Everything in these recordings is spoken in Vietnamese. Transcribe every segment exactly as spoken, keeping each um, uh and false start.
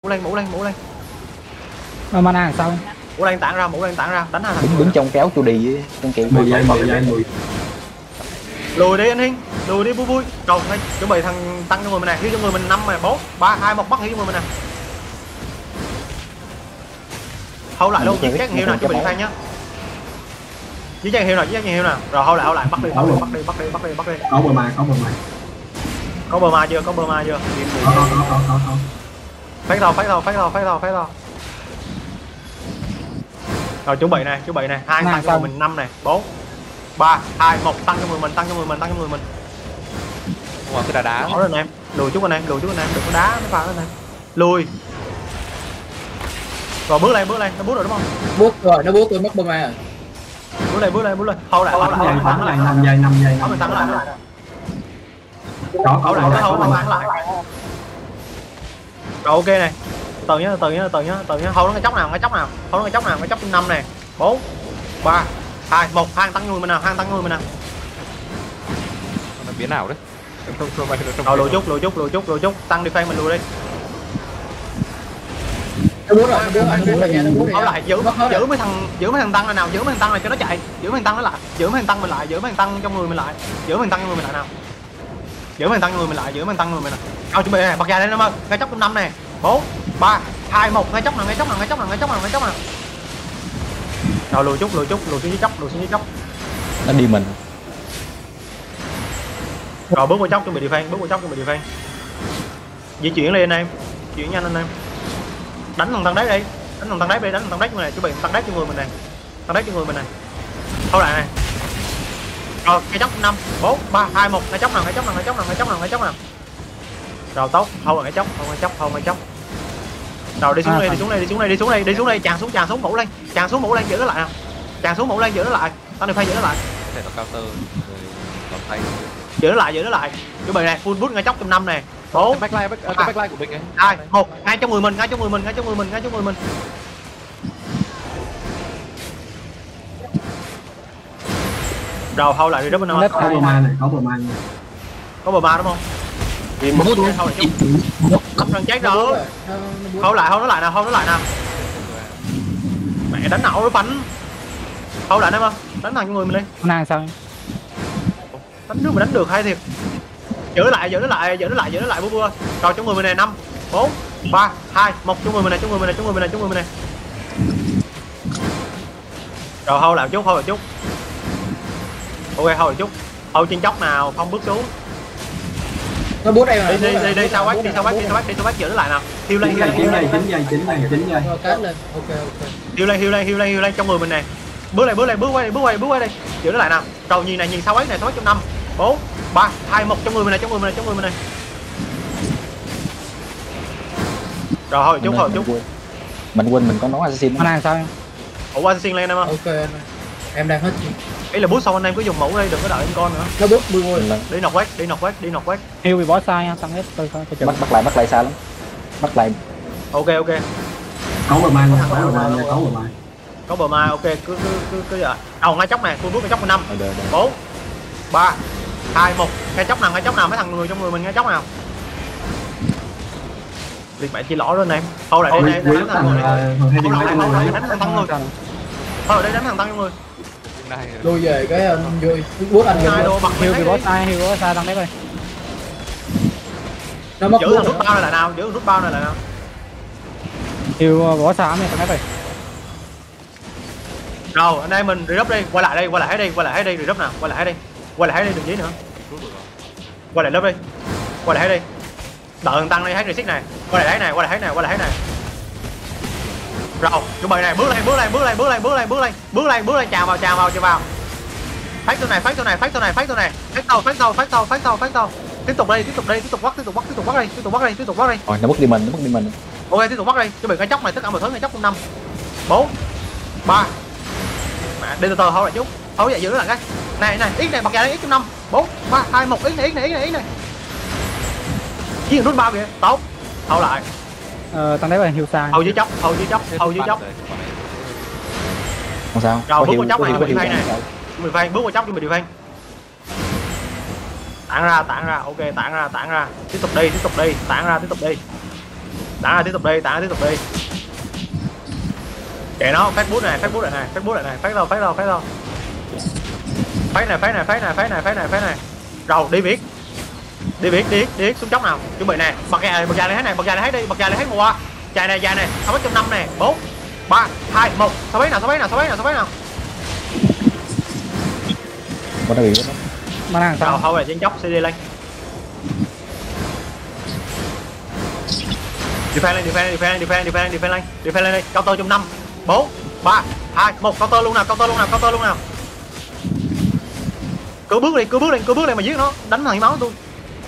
lên mũ lên mũ lên. Mà mana làm sao? Mũ lên tản ra, mũ lên tản ra, đánh hai thằng. Đứng đứng trong kéo chu đi con kẹo. mười giây mười giây mười. Lùi đi anh Hiên, lùi đi vui vui. Rồi đây, chuẩn bị thằng tăng cho người mình nè, hiếu cho người mình năm này, bốn, ba, hai, một bắt hiếu cho người mình nè. Hold lại luôn, giết chết hiếu nào chuẩn bị đi phan nhá. Giết chết hiếu nào, giết chết hiếu nào. Rồi hold lại, hold lại, bắt đi, bắt đi, bắt đi, bắt đi, bắt đi, bắt đi. Có bờ ma, có bờ ma. Có bờ ma chưa? Có bờ ma chưa? Có có có có có. Phát đầu, phát đầu, phát đầu, phát đầu, phát đầu. Rồi chuẩn bị này, chuẩn bị này, hai tăng cho người mình năm này, bốn, ba, hai, một tăng cho người mình, tăng cho người mình, tăng cho người mình. Ngoài cái đá đá. Rõ rồi anh em, lùi chút anh em, lùi chút anh em, đừng có đá nó vào anh em. Lùi. Rồi bước lên, bước lên, nó bước rồi đúng không? Bước rồi, nó bước tôi mất bơm ma rồi. Bước lên, bước lên, bước lên. Hold lại, hold lại, hold lại, hold lại. năm giây, năm giây. Mình tăng lại. Có có lại, Hold có lại, lại. Rồi ok này. Từ nhá, từ nhá, từ nhá, từ nhá. Hold nó cái chốc nào, cái chốc nào. Hold nó cái chốc nào, cái chốc năm này. bốn, ba, hai, một, hai tăng người mình nào, hai tăng người mình nào. Nó biến nào đấy. Rồi lùi chút, lùi chút, lùi chút, lùi chút, tăng đi fan mình lùi đi. Nó bước rồi, nó bước, anh bước rồi nha, nó bước Hold rồi. lại, giữ giữ mấy thằng giữ mấy thằng tăng này nào, giữ mấy thằng tăng này cho nó chạy, giữ mấy thằng tăng nó lại, giữ mấy thằng tăng mình lại, giữ mấy thằng tăng trong người mình lại, giữ mấy thằng tăng trong người mình lại nào. Giữ mấy thằng tăng người mình lại, giữ mấy thằng tăng người mình lại. Ao chuẩn bị này, bật dài lên em ơi, ngay chốc năm này. bốn, ba, hai, một, ngay chốc nào, ngay chốc nào, ngay chốc nào, ngay chốc nào, ngay chốc nào. Rồi lùi chút, lùi chút, lùi xuống dưới chốc, lùi xuống dưới chốc. Nó đi mình. Rồi bước qua chốc chuẩn bị defense, bước qua chốc chuẩn bị defense. Di chuyển lên anh em, chuyển nhanh anh em. Đánh thằng tăng đáy đi, đánh thằng tăng đáy đi, đánh thằng tăng đáy cho người này, chuẩn bị tăng đáy cho người mình này, tăng đáy cho người mình này. Thôi lại này. Rồi cái chốc năm, bốn, ba, hai, một, cái chốc nào, cái chốc nào, cái chốc nào, cái chốc nào, cái chốc nào. Rồi tốt, thôi là cái chốc, thôi cái chốc, thôi cái chốc. Rồi đi xuống đây, đi xuống đây, đi xuống đây, đi xuống đây, đi xuống đây, chàng xuống, chàng xuống mũ lên, chàng xuống mũ lên, giữ nó lại nào. Chàng xuống mũ lên, giữ nó lại, tao này phải giữ nó lại. Có thể nó counter rồi còn thay. Giữ nó lại, giữ nó lại. Chuẩn bị này, full boost ngay chốc trong năm này. bốn, backline back, cái backline của mình ấy. hai, một, ngay trong người mình, ngay trong người mình, ngay trong người mình, ngay trong người mình. Rồi hold lại đi đó bên nào. Có bờ ma này, có bờ ma này. Có bờ ma đúng không? Thì một luôn. Thôi chút. Không thằng chết rồi. Hold lại, hold nó lại nào, hold nó lại nào. Mẹ đánh nậu với bánh. Hold lại em ơi, đánh thằng cho người mình đi. Mana làm sao? Đánh nước mà đánh được hay thiệt. Giữ lại, giữ nó lại, giữ nó lại, giữ nó lại bua bua. Rồi trong người mình này năm, bốn, ba, hai, một trong người mình này, trong người mình này, trong người mình này, trong người mình này. Rồi hold lại chút, hold lại chút. Ok, hold lại chút. Hold trên chốc nào, không bước xuống. Nó bước đây mà. Đi đi đi đi sao quát, đi sao quát, đi sao quát, đi sao quát, giữ nó lại nào. Hiu lên, hiu lên, hiu lên. chín giây, chín giây, chín giây. Rồi cát lên. Ok ok. Hiu lên, hiu lên, hiu lên, hiu lên trong người mình này. Bước lên, bước lên, bước qua đây, bước qua đây, bước qua đây. Giữ nó lại nào. Rồi nhìn này, nhìn sao quát này, sao quát trong năm, bốn, ba, hai, một trong người mình này, trong người mình này, trong người mình này. Rồi thôi chút, thôi chút. Mình quên mình có nói assassin. Mana làm sao em? Ủa assassin lên em ơi. Ok anh. Em đang hết. Ý là boost xong anh em cứ dùng mũ đi, đừng có đợi anh con nữa. Nó bước bước rồi. Đi nọc quét, đi nọc quét, đi nọc quét. Heal bị boss sai nha, tăng hết tôi thôi. Bắt bắt lại bắt lại xa lắm. Bắt lại. Ok ok. Có bờ ma nha, có bờ ma nha, có bờ ma. Có bờ ma, ok, cứ cứ cứ cứ giờ. Đầu ngay chốc này, full boost ngay chốc năm, bốn, ba, hai, một. Ngay chốc nào, ngay chốc nào, mấy thằng người trong người mình ngay chốc nào. Liệt bại chi lõ rồi anh em. Thôi lại đây, đây đánh thằng người này. Thôi lại, thôi lại đánh thằng tăng người. Thôi đây đánh thằng tăng trong người. Lui về cái anh vui. Bước anh Hai đồ bật Heal bị boss sai, heal boss sai tăng đấy rồi. nó mất giữ bước thằng rút bao này lại nào, giữ thằng rút bao này lại nào. Heal boss sai này tăng đấy rồi. Rồi anh em mình reroll đi, quay lại đây, quay lại hết đi, quay lại hết đi, reroll nào, quay lại hết đi. Quay lại hết đi, đừng dí nữa. Quay lại lớp đi. Quay lại hết đi. Đợi thằng tăng đây hết reset này. Quay lại hết này, quay lại hết này, quay lại hết này. Rồi, chuẩn bị này, bước lên, bước lên, bước lên, bước lên, bước lên, bước lên, bước lên, bước lên, chào vào, chào vào, chào vào. Phátตัวnày, phátตัวnày, phátตัวnày, phátตัวnày. Phát đầu, phát đầu, phát đầu, phát đầu, phát đầu. Tiếp tục đi, tiếp tục đi, tiếp tục bắt, tiếp tục bắt, tiếp tục bắt đi, tiếp tục bắt đi, tiếp tục bắt đi. Rồi nó mất đi mình, nó mất đi mình. Ok, tiếp tục bắt đi. Chuẩn bị cái chốc này tất cả mọi thứ ngay chốc năm, bốn, ba. Mẹ, đi từ từ thôi lại chút. Thôi vậy giữ lại cái. Này này, x này bật ra đây x năm, bốn, ba, hai, một, x này, x này, x này, x này. Chiến rút bao kìa, tốt. Thôi lại. Ờ, tăng đấy rồi heal sai. Hầu dưới chốc, hầu dưới chốc, hầu dưới chốc. Không sao. Rồi bước qua chốc này, có chuẩn bị hiệu, phay có này. hiệu. Chuẩn bị phay, bước qua chốc chuẩn bị phay. Tản ra, tản ra, ok, tản ra, tản ra. Tiếp tục đi, tiếp tục đi, tản ra, tiếp tục đi. Tả tiếp tục đi, tả tiếp tục đi. Kệ nó, phát bút này, phát bút lại này, phát bút lại này, phát đâu, phát đâu, phát đâu. Phát này, phát này, phát này, phát này, phát này, phát này. Rồi, đi biết. Đi biết, đi, đi xuống chốc nào. Chuẩn bị nè, bật dài, bật dài này hết này, bật dài này hết đi, bật dài này hết một qua. Dài này, dài này, sáu trăm năm nè, bốn, ba, hai, một. Sao bấy nào, sao bấy nào, sao bấy nào, sao bấy nào. Có nó bị đó. Mà đang Rồi, sao? thôi về trên chốc, xê đê lên. Defend lên, defend lên, defend lên, defend lên, defend lên, defend lên, defend lên đi, cao tơ trong năm, bốn, ba, hai, một, cao tơ luôn nào, cao tơ luôn nào, cao tơ luôn nào. Cứ bước đi, cứ bước lên, cứ bước lên mà giết nó, đánh thằng máu tôi.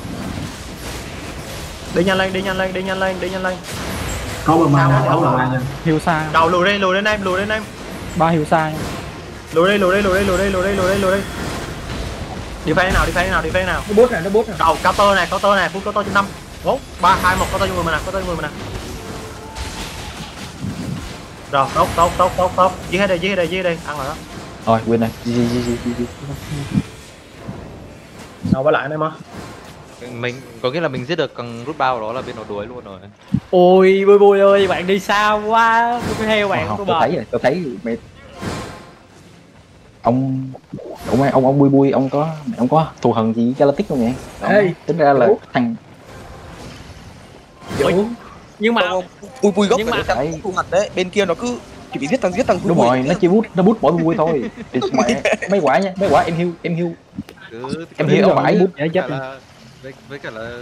Đi nhanh lên, đi nhanh lên, đi nhanh lên, đi nhanh lên. Có bờ ma, có bờ ma nha. Hill xa. Đầu lùi đi, lùi lên em, lùi lên em. Ba Hill xa nha. Lùi đi, lùi đi, lùi đi, lùi đi, lùi đi, lùi đi, lùi đi. Defend nào, defend nào, defend nào. Nó bút này, nó bút này. Đầu cao tơ này, cao tơ này, full cao tơ trong năm, bốn, ba, hai, một, cao tơ trong người mình nè, cao tơ trong người mình nè. Rồi, tốt, tốt, tốt, tốt, tốt. Giết hết đây, giết hết đây, giết hết đây, ăn rồi đó. Rồi win này. Gi gi gi gi gi. Đâu với lại em á. Mình có nghĩa là mình giết được cần rút bao đó là bên nó đuối luôn rồi. Ôi Bui Bui ơi, bạn đi sao quá. Tôi phải theo bạn Không, của tôi bà. thấy rồi, tôi thấy mày ông ông ông ông Bui Bui ông có ông có thù hằn gì Galactic không nhỉ? Ê, tính ra là Ủa? thằng Vũ. Nhưng mà Bui Bui gốc Nhưng phải mà- có thằng thu hoạch đấy, bên kia nó cứ chỉ bị giết thằng giết thằng Bui đúng Bui. rồi, nó chỉ bút nó bút mỗi Bui Bui thôi. Thì mẹ mấy quả nha, mấy quả em hiu em hiu Cứ em hiu ông bãi bút. Để chết rồi. là với, với cả là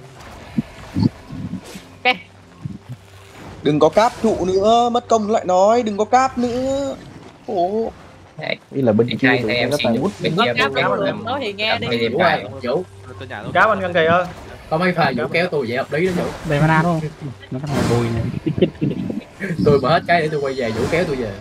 Đừng có cáp trụ nữa, mất công lại nói đừng có cáp nữa. Ồ, Ý là bên Anh kia trai tụi thấy em em có xì toàn nhục bút. bên nó kia cáo bên cáo làm nói thì nghe đi. bên Vũ phải. ơi, Vũ. tôi nhà nó Cáo anh Ngân Kỳ ơi. Có mấy pha Vũ kéo tôi vậy hợp lý đó Vũ. Đây mana đúng không? Nó có thằng Bùi này. Tôi mở hết cái để tôi quay về, Vũ kéo tôi về.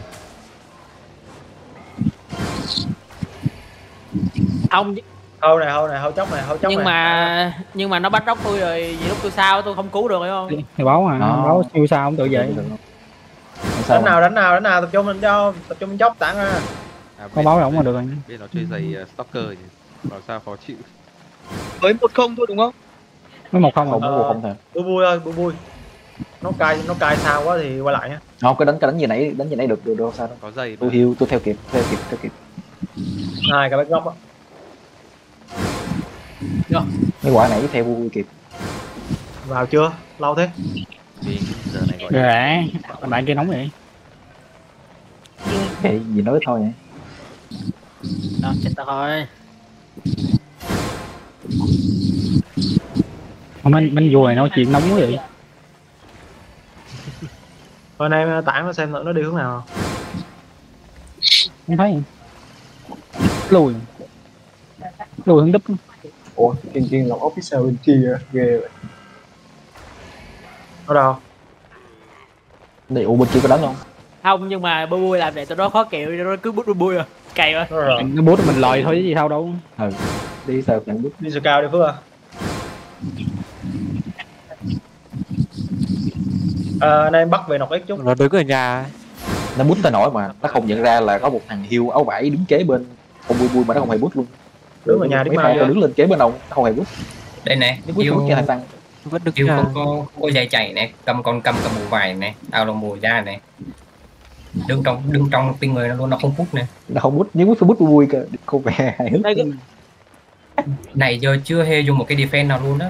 Ông Hâu này, hâu này, hâu chốc này, hâu chốc nhưng này. mà nhưng mà nó bắt đốc tôi rồi, vì lúc tôi sao tôi không cứu được phải không? Thì báo à, Đó. báo siêu sao không tự vậy. Sao Đánh nào, đánh nào, đánh nào, tập trung mình cho, tập trung chốc tặng ra. à, Có báo ổng mà được rồi. bên nó chơi giày uh, stalker thì bảo sao khó chịu. với một không thôi đúng không? Mới một không không không. có không thôi. Bui Bui ơi, Bui Bui. Nó cay, nó cay sao quá thì quay lại nhá. Không, cái đánh cái đánh gì nãy đánh gì nãy được được đâu sao đâu. Có giày Tôi mà. hiu tôi theo kịp theo kịp theo kịp. Hai cái back góc á. Mấy quả nãy theo Bui Bui kịp. Vào chưa? Lâu thế. Vì giờ này gọi Rồi đã. Bạn bạn kia nóng vậy. Cái gì nói thôi nhỉ. Đó, chết rồi. Không anh mình vừa này nó chuyện nóng quá vậy. Hôm nay tảng nó xem nó đi hướng nào. Không thấy. Lùi. Lùi hướng đúp. Ủa, Kiên Kiên là official bên kia ghê vậy. Ở đâu? Đây ủa bên kia có đánh không? Không, nhưng mà Bui Bui làm vậy tôi đó khó chịu, nó cứ bút Bui Bui à. Cày rồi. Nó rồi. Nó bút mình lòi thôi chứ gì sao đâu. Đi sao nhận bút. Đi sự cao đi Phước à. À, nay bắt về nọc ít chút. Nó đứng ở nhà. Nó bút ta nổi mà nó không nhận ra là có một thằng hiu áo vải đứng kế bên ông Bui Bui mà nó không hề bút luôn. Đứng ở nhà mấy đứng pha mai tôi đứng lên kế bên ông nó không hề bút. Đây nè, Nó bút yêu xuống cho thằng tăng. Vẫn đứng yêu nhà. không có không có dây chạy nè, cầm con cầm cầm mù vải nè, ao lồng mùi ra nè. Đứng trong đứng trong tim người nó luôn, nó không phút nè. Nó không bút nhưng bút phải bút Bui Bui cơ. Cô vẻ hài hước. Đây cái Này giờ chưa hề dùng một cái defense nào luôn đó.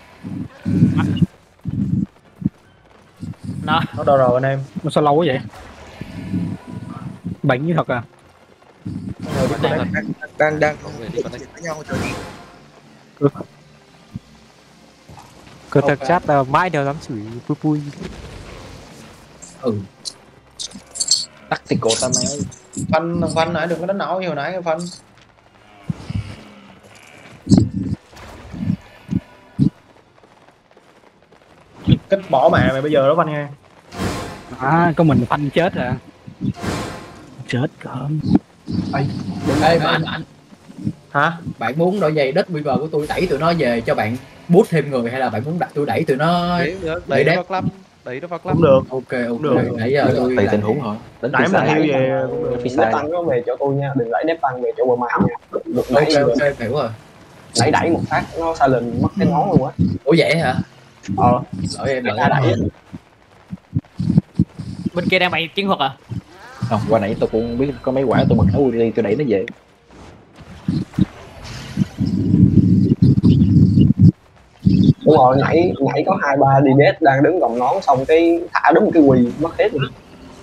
nó Nó đâu rồi anh em? Nó sao lâu quá vậy? Bệnh như thật à? đang đang đang Về đi con này. với nhau rồi đi. Cứ thật chat là mãi đều dám chửi Bui Bui. Ừ. Tactical ta mày. Phanh, thằng Phanh nãy đừng có đánh nổi như hồi nãy cái Phanh. Kích bỏ mẹ mày bây giờ đó Phanh nha. À, có mình phanh chết à? Chết cỡm. Ê mà anh, anh Hả? bạn muốn đổi giày đất Weaver của tôi đẩy tụi nó về cho bạn boost thêm người, hay là bạn muốn đặt tôi đẩy tụi nó? Đấy, Để đấy nó đép. vào club. Đấy nó vào club. Cũng được. Ok ok, Được. nãy giờ tôi Tùy làm- tình huống thôi. Đánh Đẩy phi mà sai. hiu về cũng được. Phi Nếp sai. tăng nó về chỗ tôi nha, đừng đẩy nếp tăng về chỗ bờ mai nha. Được Ok đẩy, ok hiểu rồi. đẩy đẩy một phát nó silent mất cái ngón luôn á. Ủa vậy hả? Ờ, Lỗi em lỗi Đá đẩy á. Bên kia đang bày chiến thuật à? Không, qua nãy tôi cũng không biết có mấy quả tôi bật nó ulti tôi đẩy nó về. đúng rồi, nãy nãy có hai ba đi đét đang đứng gồng nón xong cái thả đúng cái quỳ mất hết rồi.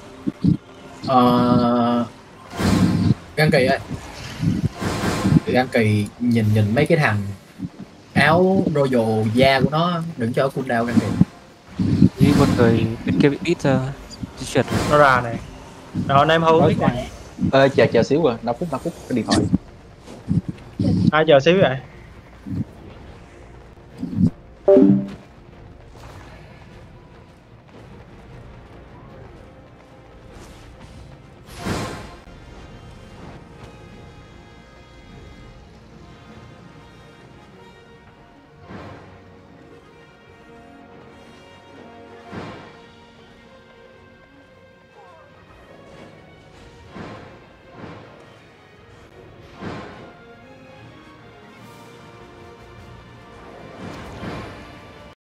Ờ... Gan Kỳ ơi, Gan Kỳ nhìn nhìn mấy cái thằng áo royal da của nó đừng cho cooldown Gan Kỳ. Như một người bên kia bị ít uh, di chuyển. Nó ra này. Rồi anh em hô. Ê, chờ chờ xíu rồi, năm phút năm phút cái điện thoại. Ai chờ xíu vậy?